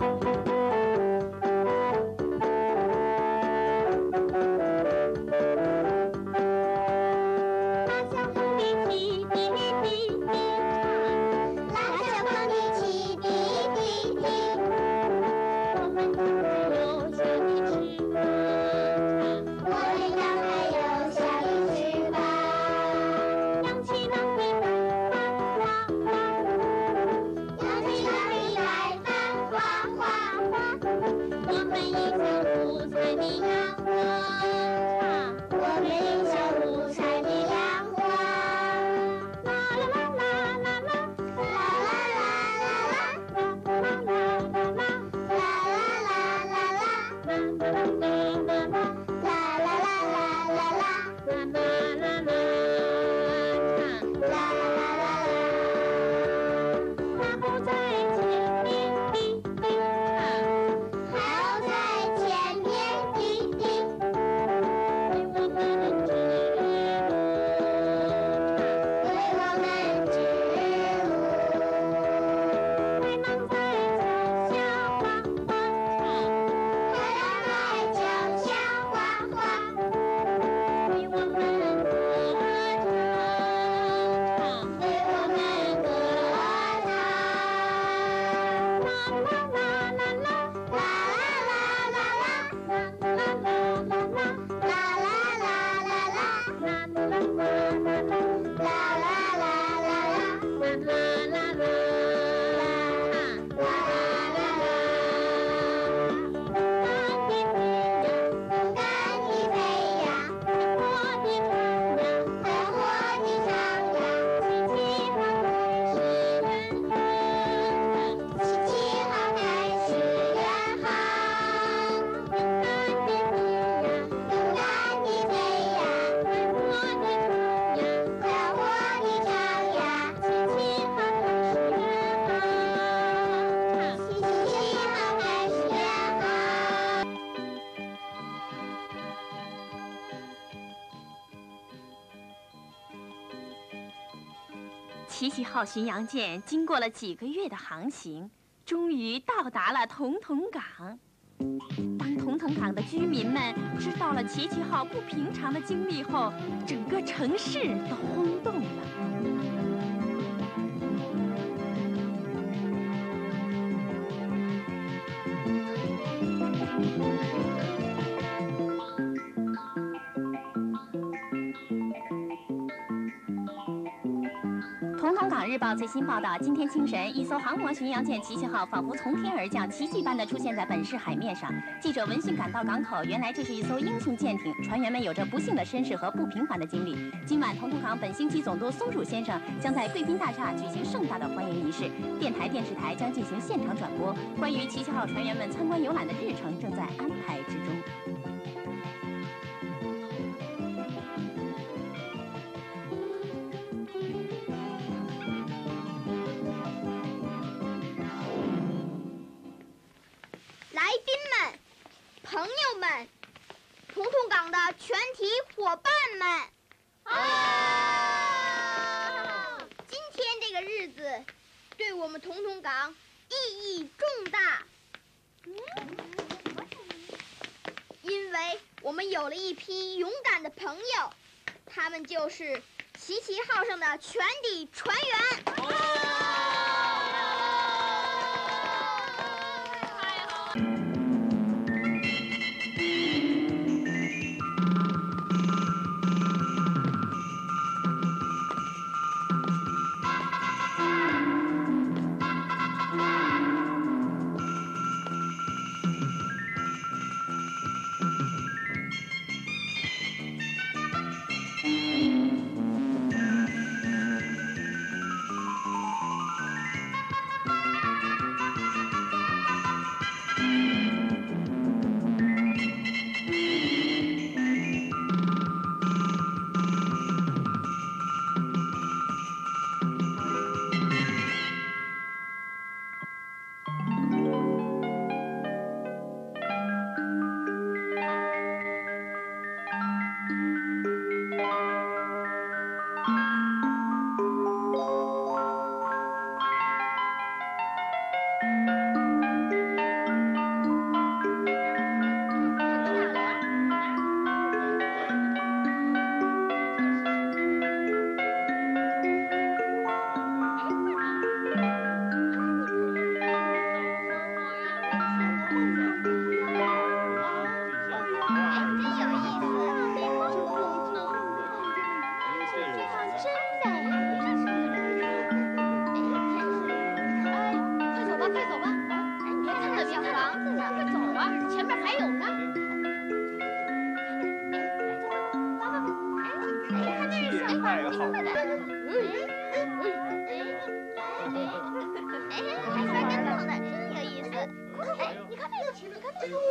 奇奇号巡洋舰经过了几个月的航行，终于到达了统统港。当统统港的居民们知道了奇奇号不平常的经历后，整个城市都轰动了。统统港日报最新报道：今天清晨，一艘航模巡洋舰奇奇号仿佛从天而降，奇迹般地出现在本市海面上。记者闻讯赶到港口，原来这是一艘英雄舰艇，船员们有着不幸的身世和不平凡的经历。今晚，统统港本星期总督松鼠先生将在贵宾大厦举行盛大的欢迎仪式，电台、电视台将进行现场转播。关于奇奇号船员们参观游览的日程正在安排之中。 朋友们，统统港的全体伙伴们，今天这个日子对我们统统港意义重大，因为我们有了一批勇敢的朋友，他们就是奇奇号上的全体船员。 看那个，你看那个，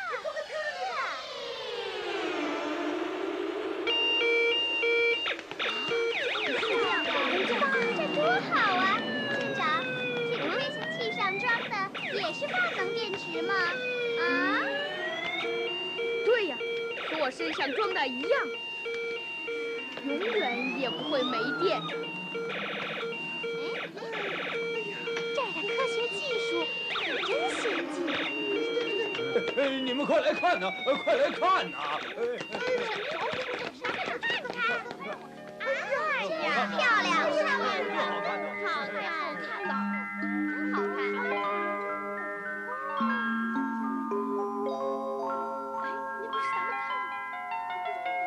这多好啊！舰长，这个飞行器上装的也是万能电池吗？啊？ 对呀，和我身上装的一样，永远也不会没电。 这儿的科学技术可真先进！ 你们快来看呐！快来看呐！ 哎呀，漂亮！ 好看的， 好看，真好看！ 哎，那不是咱们看的。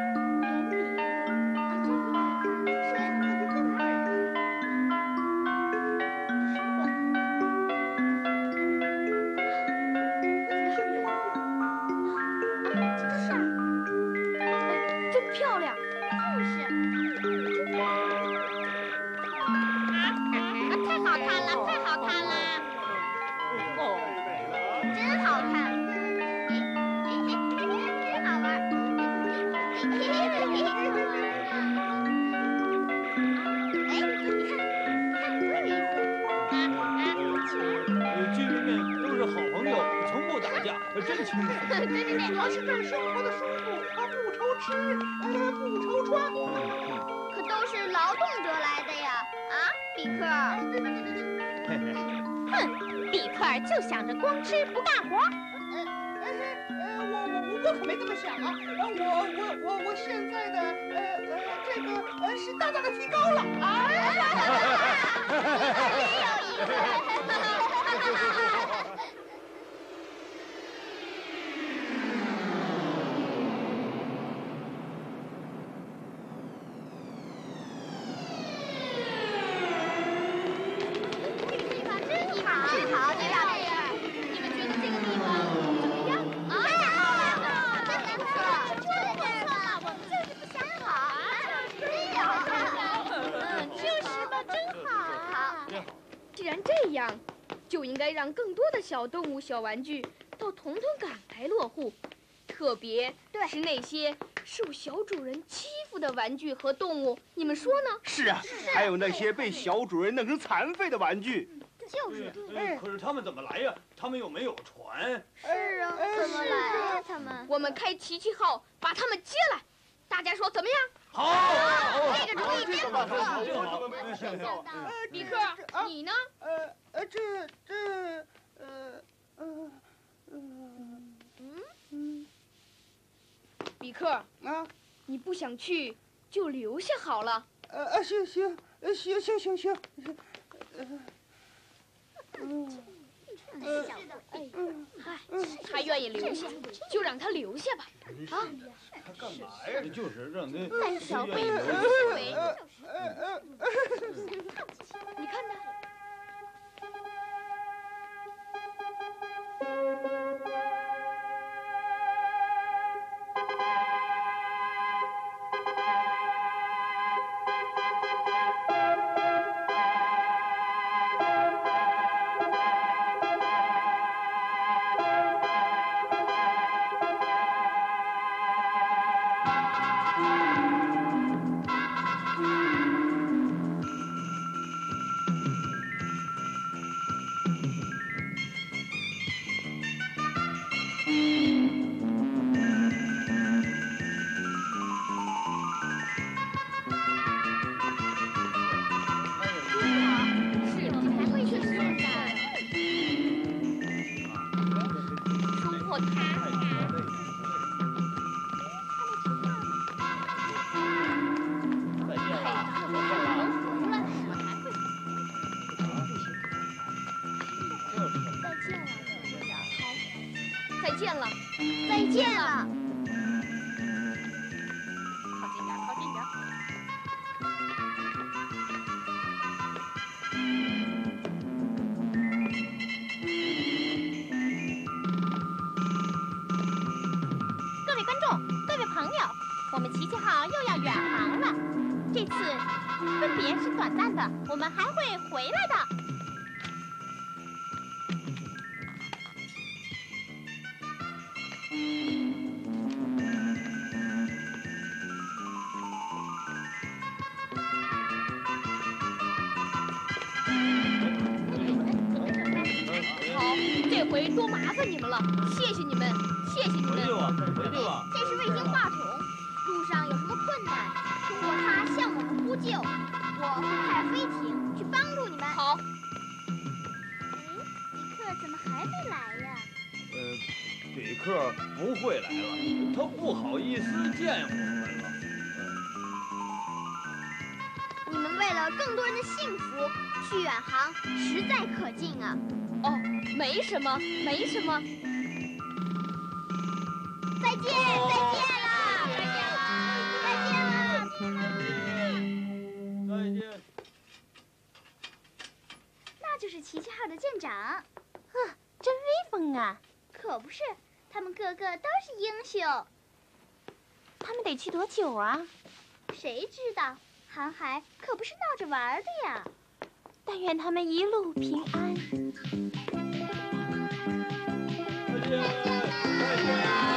真漂亮！ 太好看了，太好看了！真好看！真好玩！ 居民们都是好朋友，从不打架，真清楚。 对， 主要是这儿生活的舒服，不愁吃，不愁穿。 可都是劳动得来的呀！啊，比克儿。 哼，比克尔就想着光吃不干活。 我可没这么想啊！我现在的这个是大大的提高了啊！ 真有意思！ 这样，就应该让更多的小动物、小玩具到彤彤港来落户，特别是那些受小主人欺负的玩具和动物。你们说呢？ 是啊，还有那些被小主人弄成残废的玩具。 就是可是他们怎么来呀？他们又没有船。 是啊，怎么来啊？他们？ 我们开奇奇号把他们接来，大家说怎么样？ 好， 这个主意真不错。 比克，你呢？比克啊，你不想去就留下好了。 行。 他愿意留下，就让他留下吧。啊， 他干嘛呀？就是让他但小贝不是为。 你看他。再见了。 再见了。 靠近点，靠近点。各位观众，各位朋友，我们奇奇号又要远航了。这次分别是短暂的，我们还会回来的。 这回多麻烦你们了，谢谢你们，谢谢你们。 回去吧，回去吧。 这是卫星话筒，路上有什么困难，通过它向我们呼救，我会派飞艇去帮助你们。 好。 比克怎么还没来呀？ 比克不会来了，他不好意思见我们了。 你们为了更多人的幸福去远航，实在可敬啊！ 哦，没什么，没什么。 再见，再见了，再见了，再见了， 再见。 那就是奇奇号的舰长， 真威风啊！ 可不是，他们个个都是英雄。 他们得去多久啊？ 谁知道？航海可不是闹着玩的呀！ 但愿他们一路平安。 再见，再见。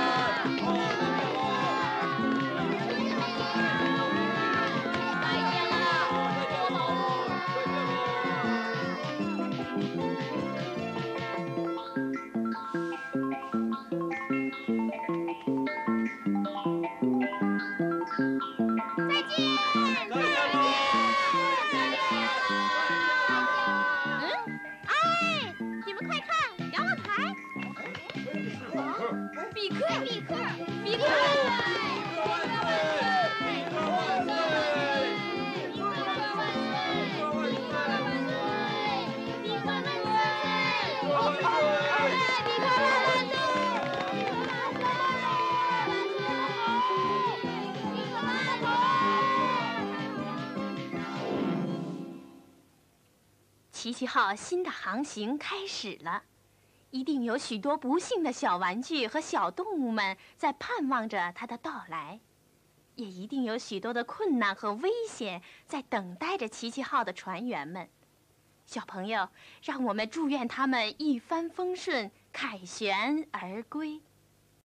奇奇号新的航行开始了，一定有许多不幸的小玩具和小动物们在盼望着它的到来，也一定有许多的困难和危险在等待着奇奇号的船员们。小朋友，让我们祝愿他们一帆风顺，凯旋而归。